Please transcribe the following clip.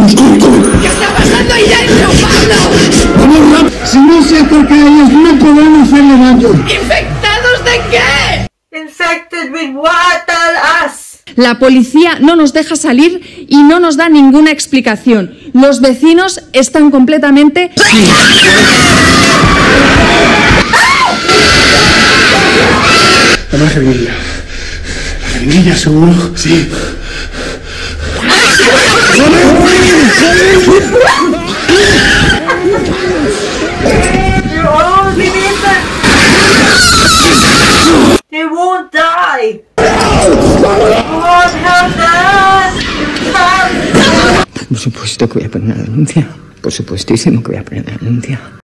¿Qué está pasando ahí dentro, Pablo? Si no se acerca a ellos, no podemos hacerle daño. ¿Infectados de qué? Infected with what? Tell us. La policía no nos deja salir y no nos da ninguna explicación. Los vecinos están completamente... La jeringuilla. ¿La jeringuilla, seguro? Sí. They won't die. You won't have that. Por supuesto que voy a poner una denuncia. Por supuestísimo que voy a poner una denuncia.